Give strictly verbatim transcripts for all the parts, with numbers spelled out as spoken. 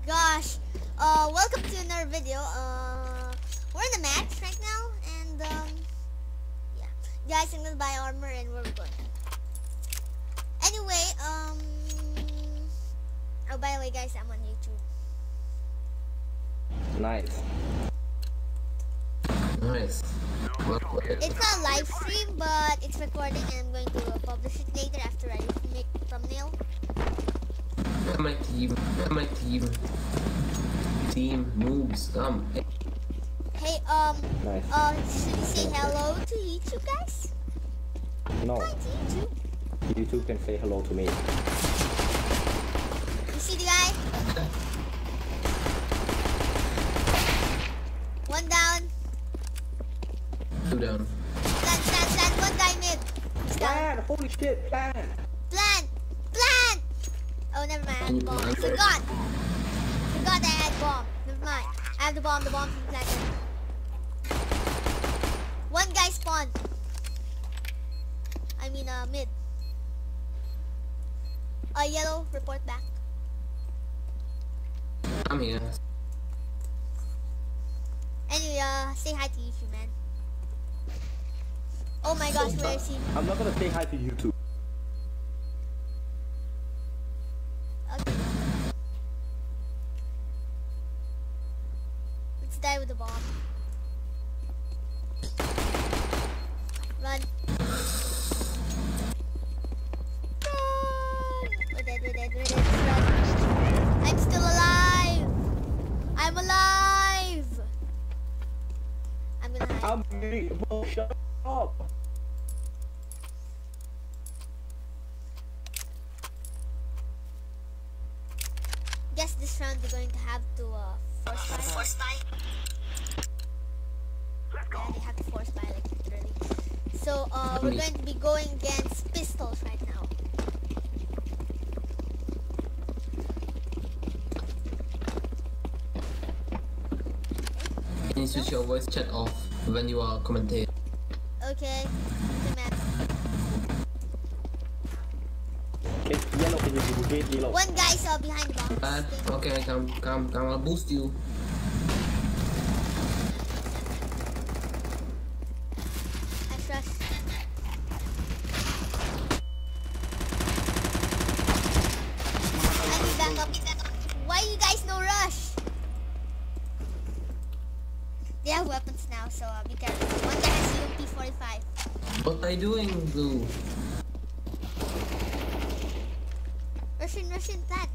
gosh. Uh, welcome to another video. Uh, we're in a match right now, and um, yeah, guys, I'm gonna buy armor, and we're good. Anyway, um, oh, by the way, guys, I'm on YouTube. Nice. Nice. It's not a live stream, but it's recording, and I'm going to uh, publish it later after I make thumbnail. My team, my team, team moves. Come. Hey, um, Nice. uh, should we say hello to YouTube, guys? No, Hi to YouTube. YouTube can say hello to me. You see the guy? One down. Two down. Plant, plant, plant. One guy mid. He's down. Plan! Holy shit, plan! Plant, plant. Oh, never mind. I had the bomb. Forgot. Forgot I had bomb. Never mind. I have the bomb. The bomb's been planted. One guy spawned. I mean, uh, mid. Uh, yellow, report back. I'm here. Anyway, uh, say hi to YouTube, man. Oh my gosh, where is he? I'm not gonna say hi to YouTube. Okay. Let's die with the bomb. Run. Run. We're dead, we're dead, we're dead. Let's run. I'm still alive. I'm alive. I'm gonna hide. I'm really, well, shut up! Guess this round we're going to have to uh, force buy. Force buy. Yeah, they have to force buy like literally. So uh, we're going to be going against pistols right now. Can you switch your voice chat off when you are commentating? Okay. Okay, man. Okay, yellow, can you do yellow? One guy's uh, behind the box. Bad. Okay, come, come, come. I'll boost you. I trust. I need back up. Why you guys no rush? They have weapons now, so uh, be careful. One guy has U M P forty-five. What are you doing, Blue? Russian, Russian, that.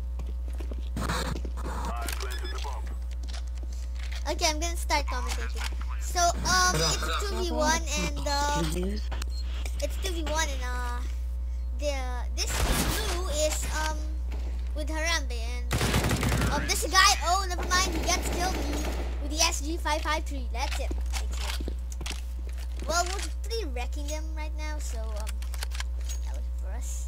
Okay, I'm gonna start commentating. So, um, it's two v one and, uh, it's two v one and, uh, the, this blue is, um, with Harambe and, um, this guy, oh, never mind, he gets killed with the S G five five three. That's it. That's it. Well, we're pretty wrecking them right now, so, um, that was for us.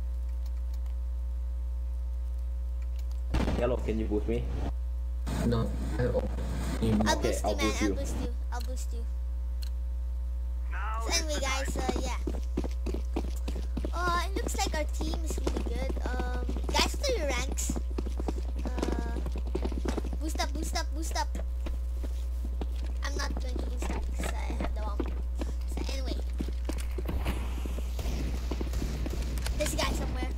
Yellow, can you boost me? No. I, oh. You- I'll Okay, boost you, I'll man. boost I'll you. boost you. I'll boost you. So anyway, guys, uh, yeah. Uh, it looks like our team is really good. Um, guys, what are your ranks? Uh, boost up, boost up, boost up. I'm not going to boost up because I have the bomb. So anyway, this guy somewhere.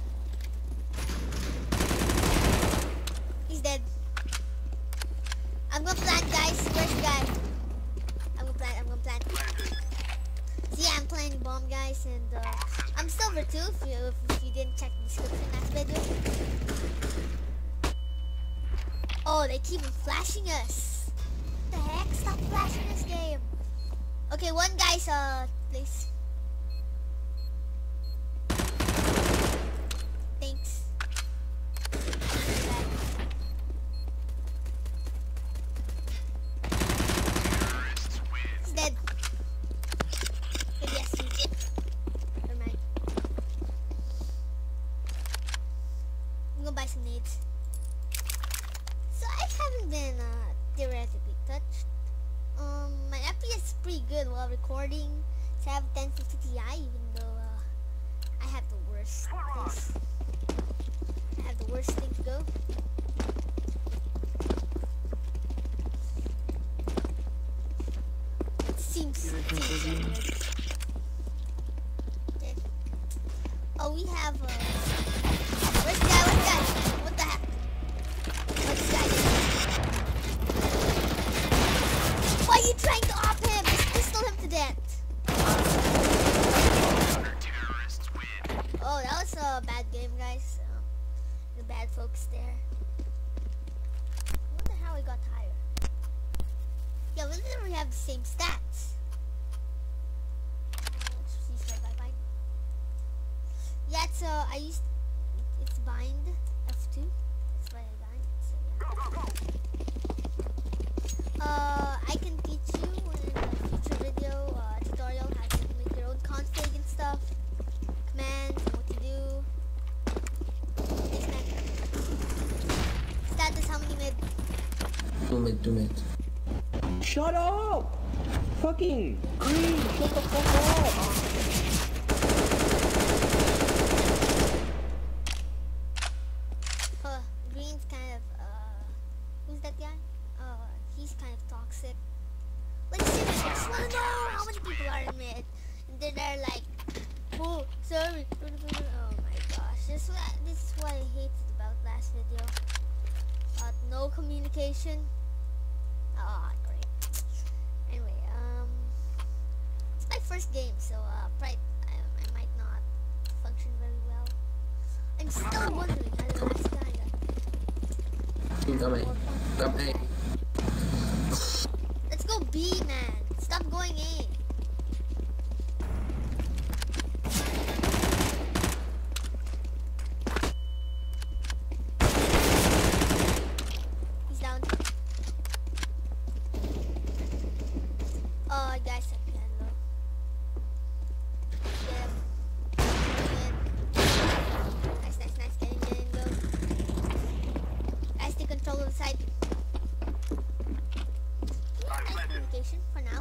He's dead. I'm gonna plant, guys. Where's the guy? I'm gonna plant, I'm gonna plant. So yeah, I'm planting bomb, guys, and uh, I'm silver too, if you, if you didn't check the description last video. Oh, they keep flashing us. What the heck? Stop flashing this game. Okay, one guy's, uh, place. Thanks. He's dead. Good, yes, he- Never mind. I'm gonna buy some nades. So I haven't been uh, theoretically touched. Um, my F P S is pretty good while recording. So I have ten fifty Ti, even though uh, I have the worst place. I have the worst thing to go. Okay. Oh, we have. Uh, where's the guy? Where's the guy? What the heck? What's this guy doing? Why are you trying to op him? Just pistol him to death. Oh, that was a bad game, guys. Um, the bad folks there. I wonder how we got higher. Yeah, we literally have the same stats. Yeah, it's uh, I used it's bind F two. That's why I bind. So yeah. Uh, I can teach you in a future video uh, tutorial how to make your own config and stuff, commands, and what to do. Thanks, man. Status, how many mid? Two mid, two mid. Shut up! Fucking green, shut the fuck up! Uh, Green's kind of, uh, who's that guy? Uh, he's kind of toxic. Like, seriously, I just wanna know how many people are in mid. And then they're like, oh, sorry. Oh my gosh, this is what, this is what I hated about last video. Uh, no communication. Ah, great. Anyway, um, it's my first game, so, uh, probably, I, I might not function very well. I'm still wondering how the last guy got. Come A. Come A. Let's go B, man. Stop going A. He's down. Oh, guys, I can't low. Get him. Nice, nice, nice. Get in, get in, go. Guys, take control of the side. Yeah, nice communication for now.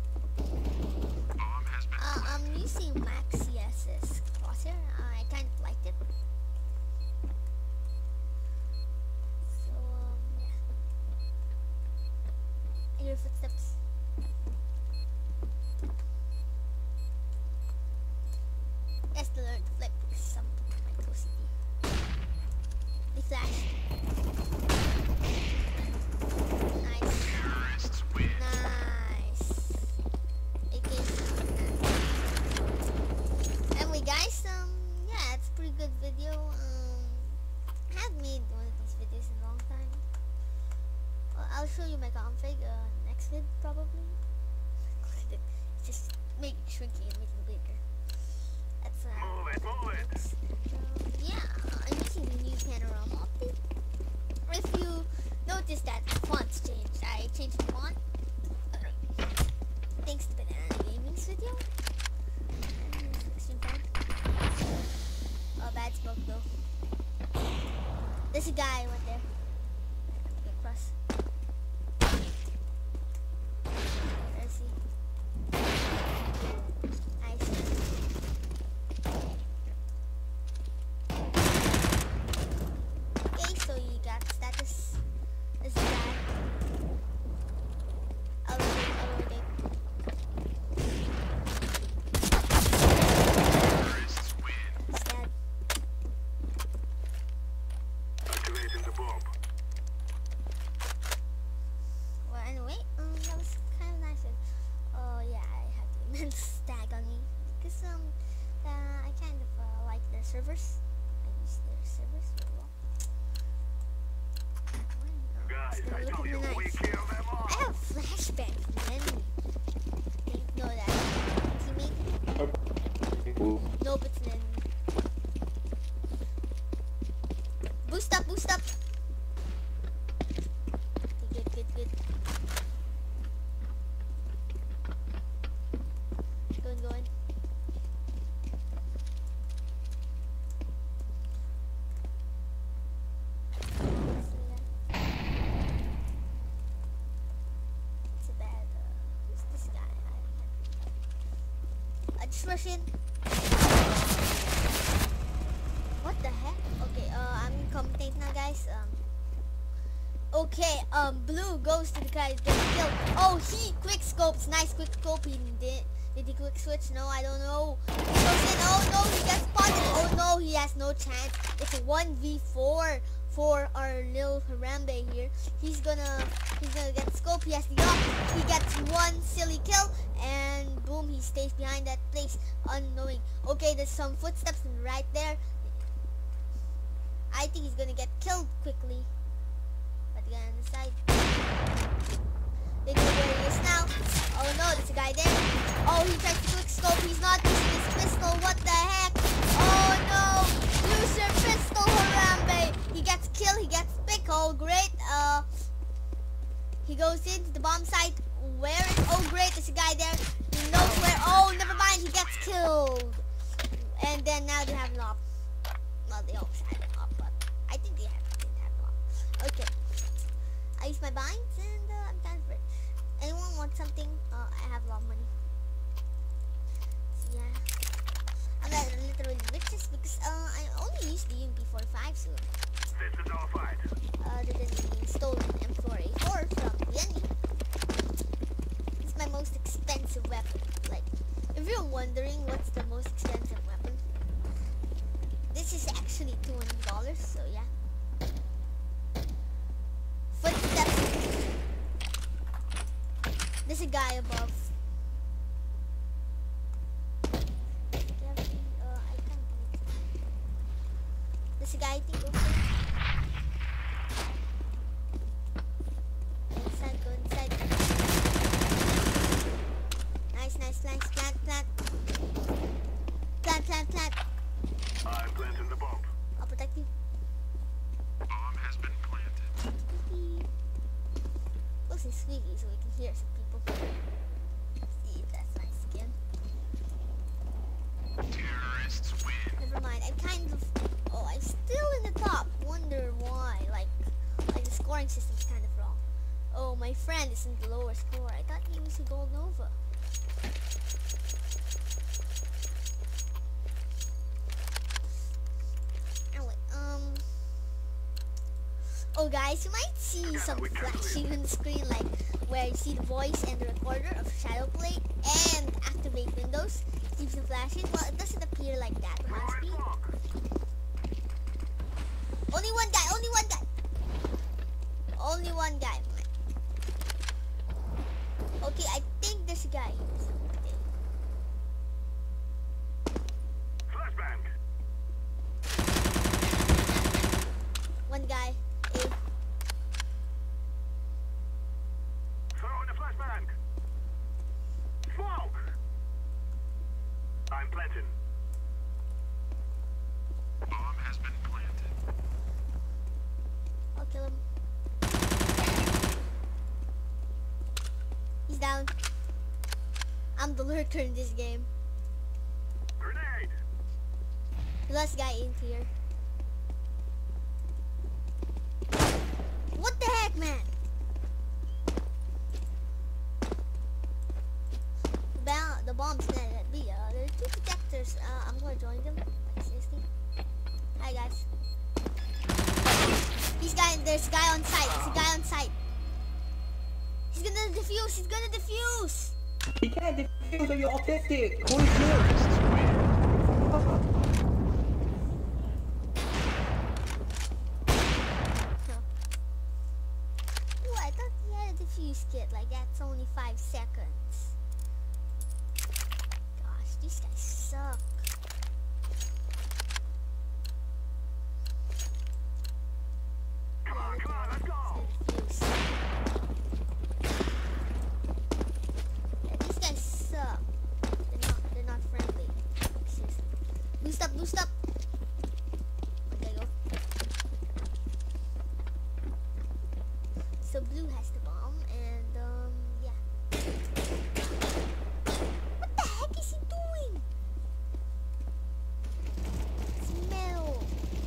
Uh, I'm using Max C S's crosshair. Uh, I kind of liked it. So, um, yeah. I hear footsteps. Yes, to learn to flip some of my closity. They flash. Nice. Nice. A K. Anyway, guys, um, yeah, it's a pretty good video. Um, I haven't made one of these videos in a long time. Well, I'll show you my config uh, next vid, probably. Look at it. It's just make it shrinky and make it bigger. That's uh, Move it, move it. Um, yeah, I'm using the new panorama update. If you notice that the font's changed, I changed the font. Thanks to Banana Gaming's video. Extreme font. Oh, bad smoke though. There's a guy right there. Get across. Where is he? Nice. Okay, so you got status. This is bad. I'll rotate, I'll rotate. Stab. Activating the bomb. Well, anyway, um, that was kind of nice. Oh yeah, I have the immense stag on me because um, uh, I kind of uh, like their servers. I use their servers very well. Guys, Still I told looking you we nice. kill them I all. have flashbang from the enemy. Didn't know that. Teammate? Ooh. Nope, it's an enemy. Boost up, boost up. Okay, good, good, good. Going, going. It's a bad, uh, who's this guy? I, I just rush in. What the heck? Okay, uh, I'm commentating now, guys. Um, okay, um, blue goes to the guy that gets killed. Oh, he quick scopes. Nice quick scope. He did Did he quick switch? No, I don't know. He goes in. Oh no, he gets spotted. Oh no, he has no chance. It's a one v four for our little Harambe here. He's gonna he's gonna get scope. He has the up. He gets one silly kill and boom, he stays behind that place unknowing. Okay, there's some footsteps right there. I think he's gonna get killed quickly. But the guy on the side. They know where he is now. Oh no, there's a guy there. Oh, he tries to quick scope. He's not using his pistol. What the heck? Oh no! Use your pistol, Harambe! He gets killed. He gets picked. Oh great. Uh, he goes into the bomb site. Where is? Oh great, there's a guy there. He knows where. Oh, never mind. He gets killed. And then now they have an op. Well, they always had an op, but I think they have, didn't have an op. Okay. I use my binds and uh, I'm kind of rich. Anyone want something? Uh, I have a lot of money. So yeah. I'm not literally riches because uh, I only used the U M P forty-five so This is our fight. other than the stolen M four A four from the enemy. It's my most expensive weapon. Like, if you're wondering what's the most expensive weapon, this is actually two hundred dollars, so yeah. Footsteps. There's a guy above. Carefully, uh, I can't do it. There's a guy, I think, over there. Go inside, go inside. Nice, nice, nice. Plant, plant. Plant, plant, plant. I'm planting the bomb. I'll protect you. Bomb has been planted. Squeaky. Looks like squeaky so we can hear some people. See, that's my skin. Terrorists win. Never mind. I'm kind of. Oh, I'm still in the top. Wonder why? Like, like the scoring system's kind of wrong. Oh, my friend is in the lower score. I thought he was a gold nova. Anyway, um. Oh, guys, you might see some flashing on the screen, like where you see the voice and the recorder of Shadowplay and activate Windows. Keeps on flashing. Well, it doesn't appear like that on my screen. Only one guy, only one guy. Only one guy. Okay, I think there's a guy. Flashbang. One guy. A. Throw in a flashbang. Smoke. I'm planting. Bomb has been planted. I'll kill him. He's down. I'm the lurker in this game. Grenade. The last guy in here. What the heck, man? The, ba the bomb's not at me. Uh, there are two protectors. Uh, I'm gonna join them. Like, seriously. Hi, guys. He's guy. There's a guy on site. There's a guy on site. He's gonna defuse. He's gonna defuse. He can't defuse on your autistic. Holy shit. Ooh, I thought he had a defuse kit. Like, that's only five seconds. Gosh, these guys suck. Come on, come on, let's go. Defuse. Yeah, these guys suck. They're not. They're not friendly. Seriously. Boost up. Boost up. Okay, go. So blue has the bomb, and um, yeah. What the heck is he doing? Smell.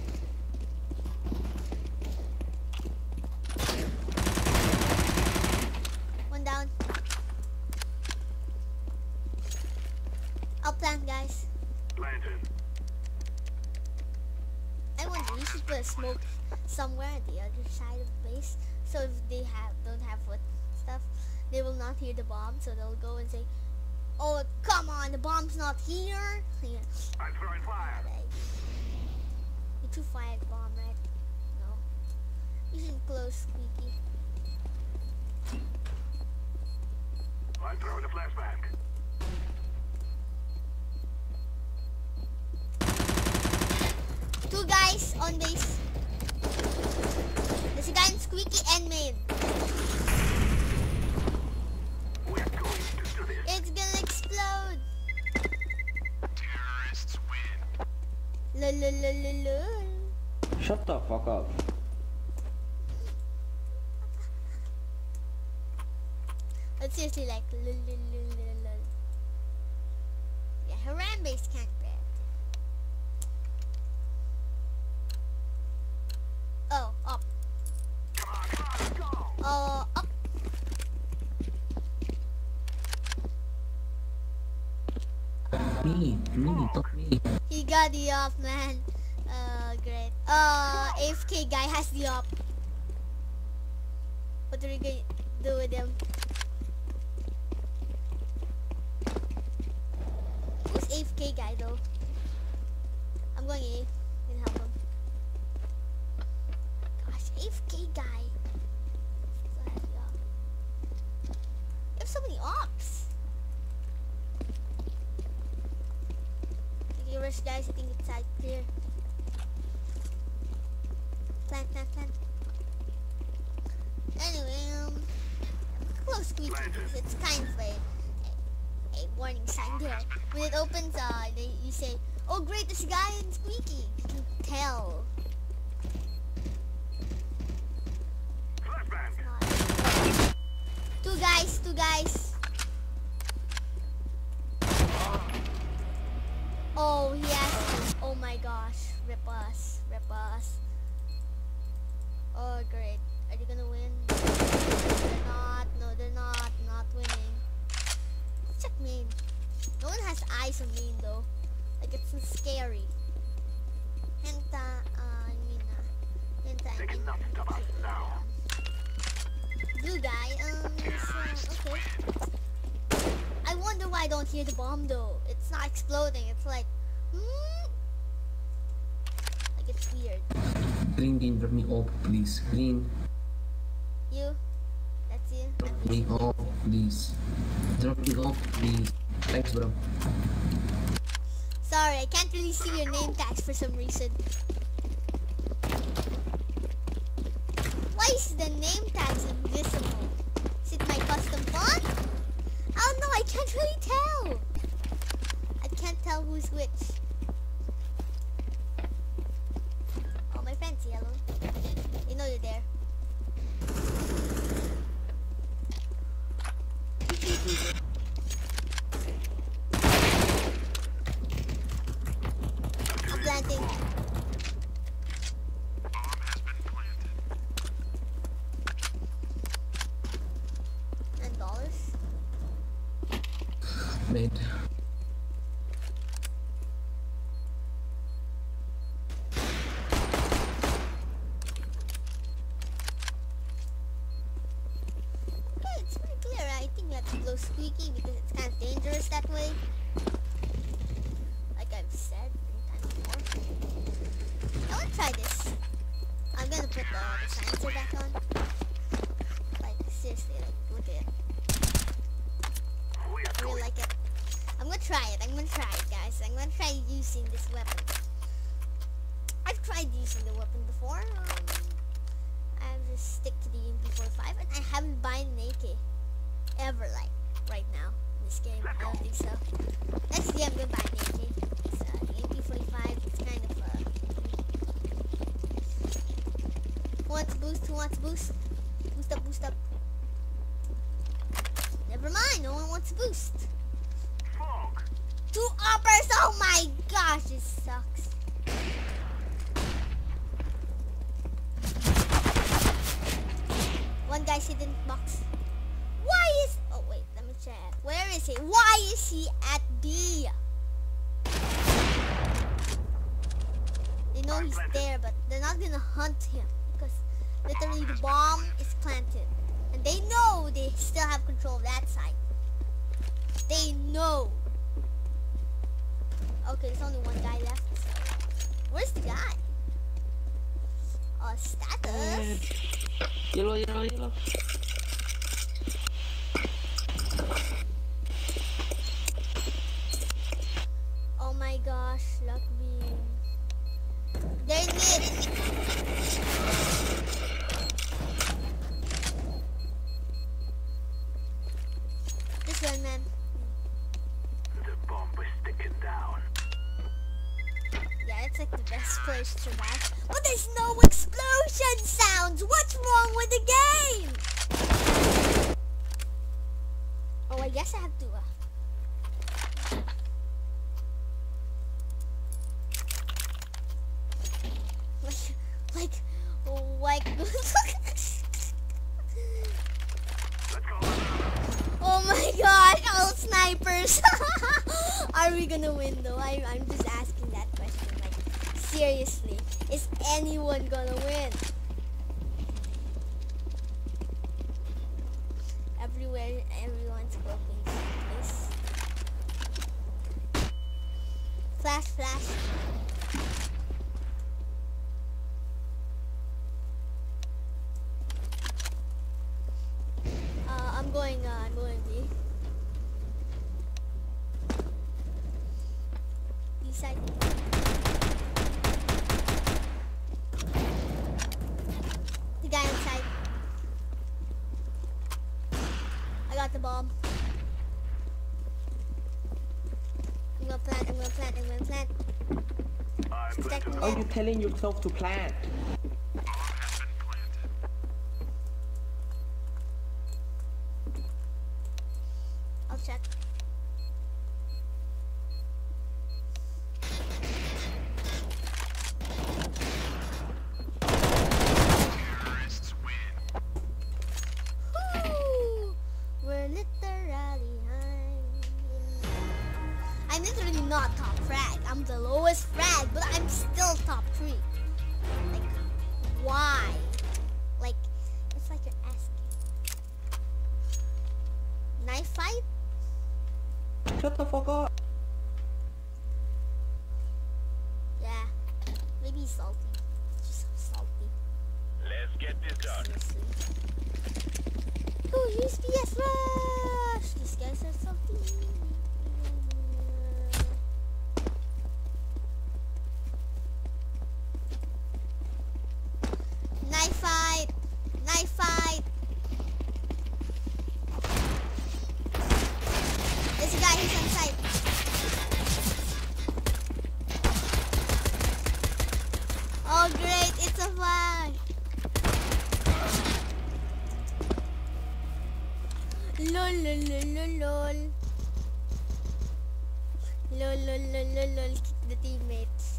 One down. I'll plant, guys. Planted. I wonder, we should put a smoke somewhere at the other side of the base, so if they have don't have foot stuff, they will not hear the bomb, so they'll go and say, Oh, come on, the bomb's not here. Here. I'm throwing fire. You two fired bomb, right? No. You should close, Squeaky. I'm throwing a flashbang. Two guys on base. There's a guy in Squeaky and main. We're going to do this. It's gonna explode. Terrorists win. La la la la la. Shut the fuck up. But seriously, like, la la la la la. Yeah, Haran base can't bear it. Oh, up. Come on, come on, let's go. Oh, up. Me, me, talk me. He got the up, man. Uh, great. Uh, A F K guy has the up. What are we gonna do with him? Who's A F K guy though? I'm going A. Can help him. Gosh, A F K guy. Still has the up. You have so many ops. Okay, rush guys. I think it's side clear. Plant, plant, plant. Anyway, um, close Squeaky. It's kind of a, a, a warning sign there. When it opens, uh, they, you say, "Oh, great, there's a guy in Squeaky." You can tell. Flashbang. It's not. Two guys, two guys. Oh, he has. Oh my gosh, rip us, rip us. Oh, great. Are you gonna win? They're not. No, they're not. Not winning. Let's check main. No one has eyes on main though. Like it's so scary. Henta, uh, I mean, uh, henta, I They mean, cannot stop us now. blue guy. Um, so, okay. I wonder why I don't hear the bomb though. It's not exploding. It's like, hmm. Like it's weird. Green, green, drop me off, please. Green, You? That's you? drop me off, please. Drop me off, please. Thanks, bro. Sorry, I can't really see your name tags for some reason. Why is the name tags invisible? Is it my custom font? Oh no, I can't really tell. I can't tell who's which. Oh, my friend's yellow. You know you're there. I'm planting. Nine dollars. Mid. Okay, it's pretty clear. I think we have to blow Squeaky because it's kind of dangerous that way. Like I've said many times before. I want to try this. I'm gonna put the, the silencer back on. Like seriously, like look at it. We are I really going. like it. I'm gonna try it. I'm gonna try it, guys. I'm gonna try using this weapon. I've tried using the weapon before. Um, I just stick to the M P forty-five, and I haven't bought an A K ever, like right now in this game. I don't think so. Next game, I'm gonna buy an A K. It's, uh, the M P forty-five. It's kind of uh. Who wants to boost? Who wants to boost? Boost up! Boost up! Never mind. No one wants to boost. Fog. Two uppers! Oh my gosh, this sucks. One guy's hidden box. Why is... Oh wait, let me check. Where is he? Why is he at B? They know he's there, but they're not gonna hunt him. Because literally the bomb is planted. And they know they still have control of that side. They know. Okay, there's only one guy left. So. Where's the guy? Uh, status. Yellow, yellow, yellow. Oh my gosh, luck beam. They're mid. This one, man. The bomb is sticking down. Yeah, it's like the best place to survive. But there's no explosion sounds! What's wrong with the game? Oh, I guess I have to, uh... like, like, oh my gosh, all snipers. Are we gonna win though? I, I'm just asking that question. Like, seriously, is anyone gonna win? Everywhere, everyone's hoping this. Flash, flash. Uh, I'm going, uh, I'm going B. B side. The guy inside. I got the bomb. I'm gonna plant, I'm gonna plant, I'm gonna plant. Protect me, How are man. you telling yourself to plant? I'll check. Woo! We're literally high. I'm literally not top frag. I'm the lowest frag, but I'm still top three. Like, why? Like, it's like you're asking. Knife fight? Shut the fuck up. Yeah. Maybe he's salty. Just so salty. Let's get this done. Seriously. Oh, use P S Rush! These guys are salty. Knife fight! Knife fight! There's a guy who's on site. Oh great, it's a flag! Lol lol lol lol lol. Lol lol lol lol lol. Kick the teammates.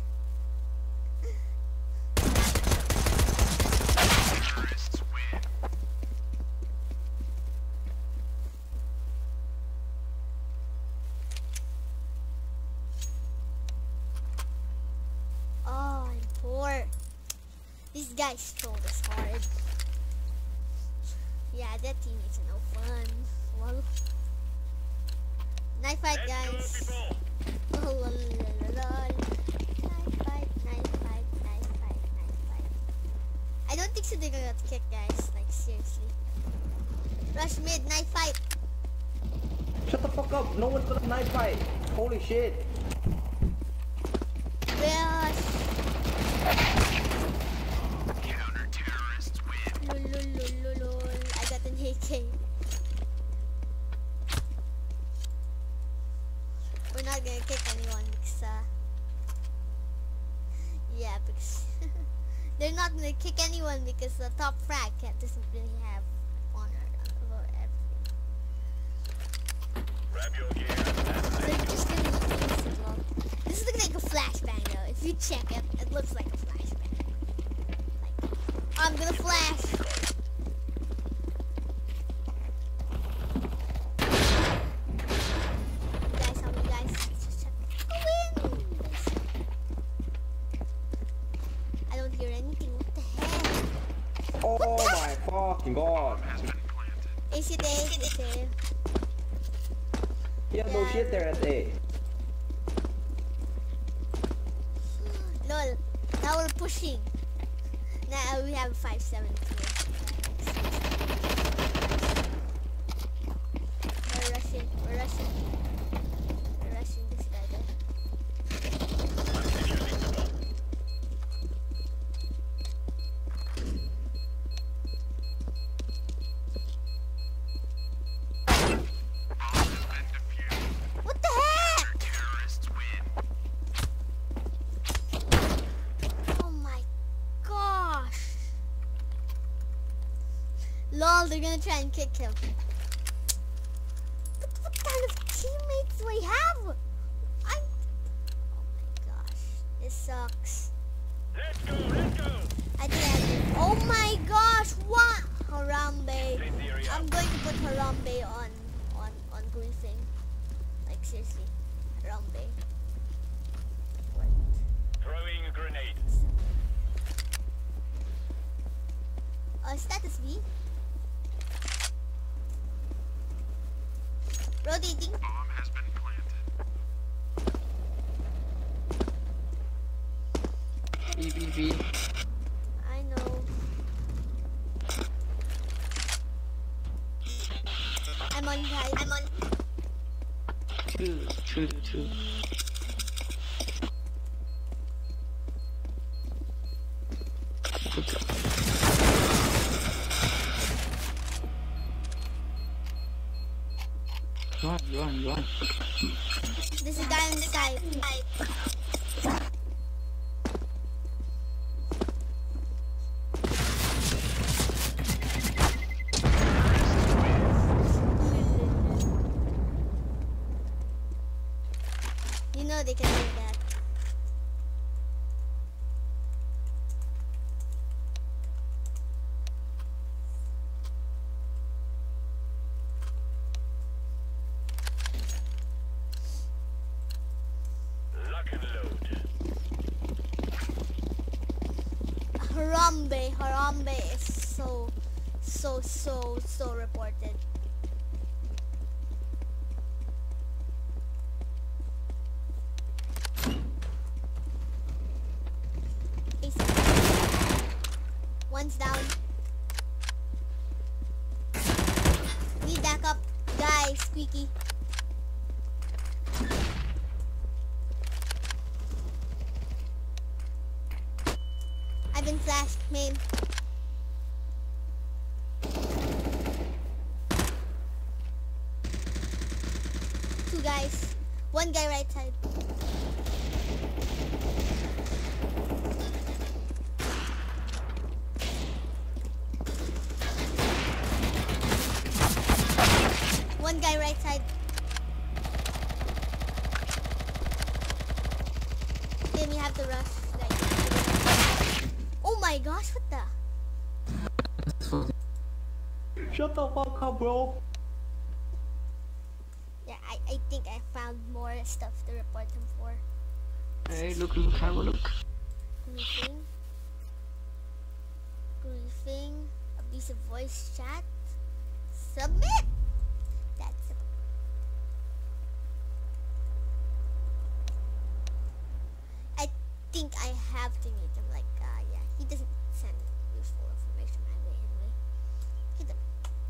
Oh, I'm poor. These guys trolled us hard. Yeah, that teammates are no fun. Well, knife fight, guys. Oh, lol, lol, lol, lol. Knife fight, knife fight, knife fight, knife fight. I don't think so they're gonna get kicked, guys. Like, seriously. Rush mid, knife fight. Shut the fuck up. No one's gonna knife fight. Holy shit. Rush. Counter-terrorists win. Lol, lol, lol, lol, lol. I got an A K. We're not gonna kick anyone because, uh, yeah, because they're not gonna kick anyone because the top frag cat doesn't really have honor over everything. Grab your gear. They're just gonna use it, lol. This looks like a flashbang though. If you check it, it looks like a flashbang. Like, I'm gonna flash. Guys, how many guys? Let's just check. Oh, win! I don't hear anything. What the heck? Oh my fucking god. Is it A? Is it A? You have no Yeah. shit there at A. Lol. Now we're pushing. Now we have five seven two. We're rushing. We're rushing. We're rushing this guy though. What the heck? Oh my gosh. Lol, they're gonna try and kick him. What, what kind of teammates do we have? I'm... Oh my gosh. This sucks. Let's go, let's go! I think I did. Oh my gosh, what? Harambe. I'm going to put Harambe on, on, on griefing. Like seriously. Harambe. What? Throwing a grenade. Uh, status V. Rotating. Bomb has been planted. B, B, B. I know. I'm on guys. I'm on. Two, two, two. Good job. Run, run, run. This is guy on the side. You know they can do that. Lock and load. Harambe, Harambe is so, so, so, so reported. One's down. Need backup, guys. Squeaky. I've been flashed, main. Two guys. One guy right side. One guy right side. Then you have to rush. Like, oh my gosh, what the? Shut the fuck up, bro. Yeah, I, I think I found more stuff to report him for. Hey, look, look, have a look. Griefing. Griefing. Abusive voice chat. Submit! That's it. I think I have to mute him. Like, uh, yeah, he doesn't send useful information my way anyway. Hit him.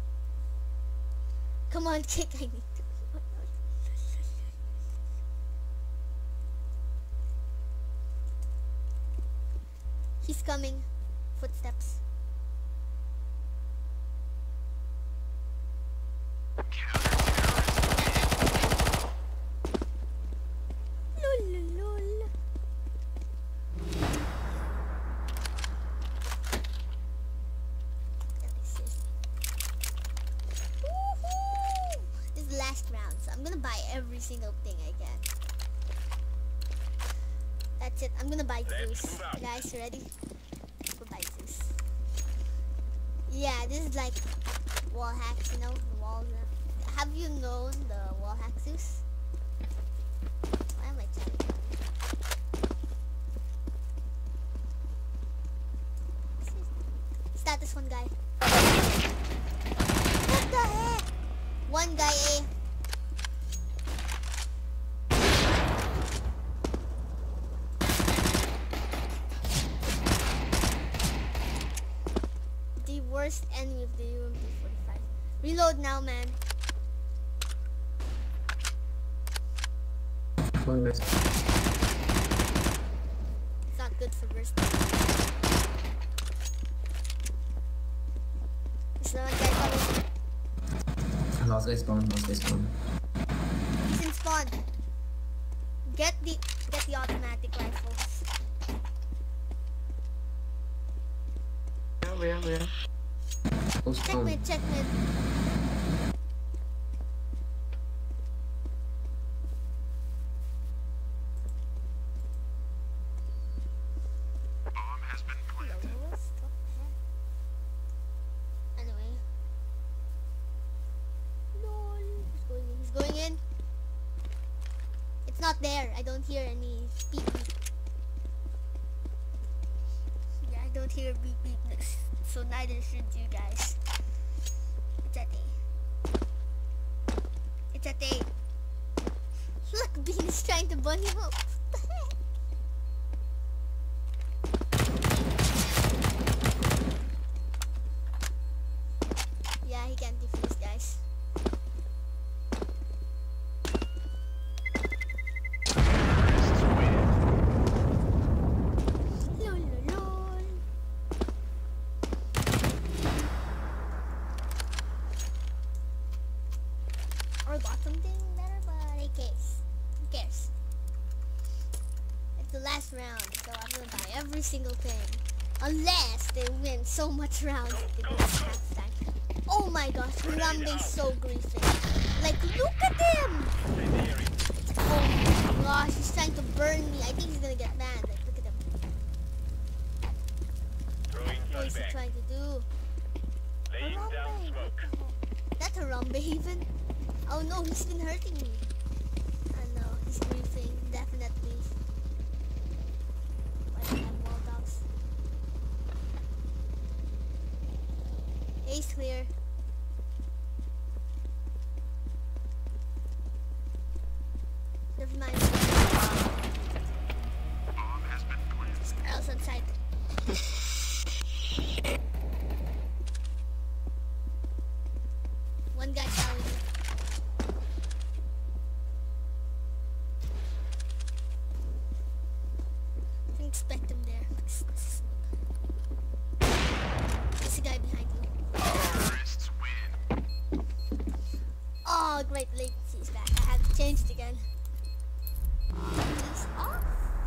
Come on, kick. I need to. He's coming. Footsteps. Lol, lol, lol. Woohoo! This is the last round, so I'm gonna buy every single thing I can. That's it. I'm gonna buy Zeus. Guys, ready? We'll buy Zeus. Yeah, this is like wall hacks, you know, the walls. Uh, have you known the wall hack Zeus? Why am I chatting? Status one guy. What the heck? One guy A. the worst enemy of the U M P forty-five. Reload now, man. Come on, guys. It's not good for burst. There's no one guy coming. Last guy spawn, last guy spawn. He's in spawn. Get the get the automatic rifles. Where, where, where? Go spawn. Checkmate, checkmate. Anyway. Lol. He's going in. He's going in. It's not there. I don't hear any beep beep. Yeah, I don't hear beep beep. So neither should you guys. It's at A. It's at A. Look, Bean is trying to bunny hop. What the heck? Yeah, he can't defuse, guys. Lol, lol, lol. Or got something better, but who cares? Who cares? It's the last round, so I'm gonna buy every single thing. Unless they win so much rounds that they don't have time. Oh my gosh, Harambe's so griefing. Like, look at him! Oh my gosh, he's trying to burn me. I think he's gonna get mad. Like, look at him. What is he trying to do? Harambe, what the heck? That's Harambe even. Oh no, he's been hurting me. I know, he's griefing, definitely. Why do I have wall dogs? Ace clear. Never mind. Squirrels outside. One guy found me. Didn't expect him there. There's a guy behind you. Oh, great, latency is back. I have to change it again. He's off.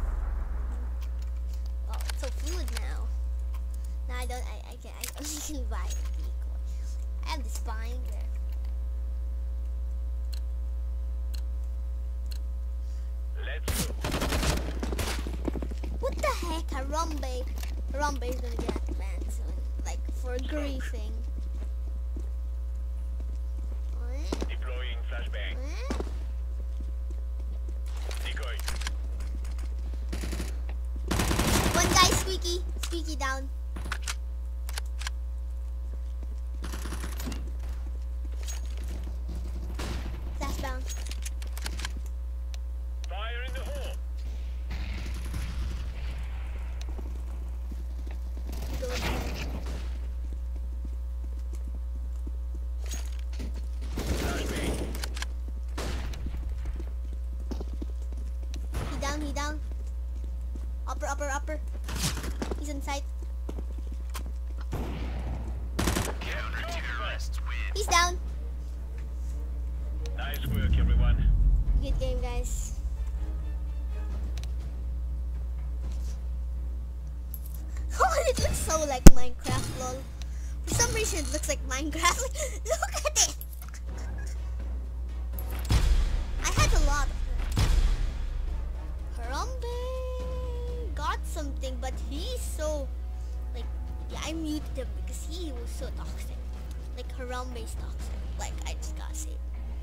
Oh, it's so fluid now. No, I don't. I, I can. I only can buy a decoy. I have the spine there. Let's go. What the heck, Harambe? Harambe is gonna get banned soon, like for griefing. What? Deploying flashbang. What? Decoy. One guy, Squeaky, Squeaky down. Flashbound. Fire in the hole. Go again. Flashbang. He down, he down. Upper, upper, upper. He's in sight. Counter-terrorists win. He's down. Nice work, everyone. Good game, guys. Oh, it looks so like Minecraft, lol. For some reason, it looks like Minecraft. Look at it. I had a lot of them. Harambe got something, but he's so like. Yeah, I muted him because he was so toxic. Like Harambe's toxic. Like I just gotta say.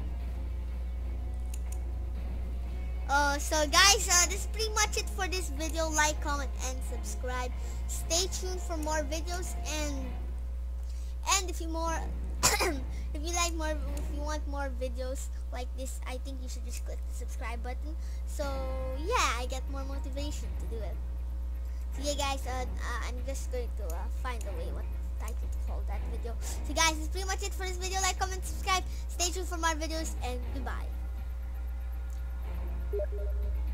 Uh, so guys, uh, this is pretty much it for this video. Like, comment, and subscribe. Stay tuned for more videos, and and if you more, if you like more, if you want more videos like this, I think you should just click the subscribe button. So yeah, I get more motivation to do it. So yeah, guys, uh, uh I'm just going to uh, find a way what excited to hold that video. So guys, that's pretty much it for this video. Like, comment, subscribe. Stay tuned for more videos, and goodbye.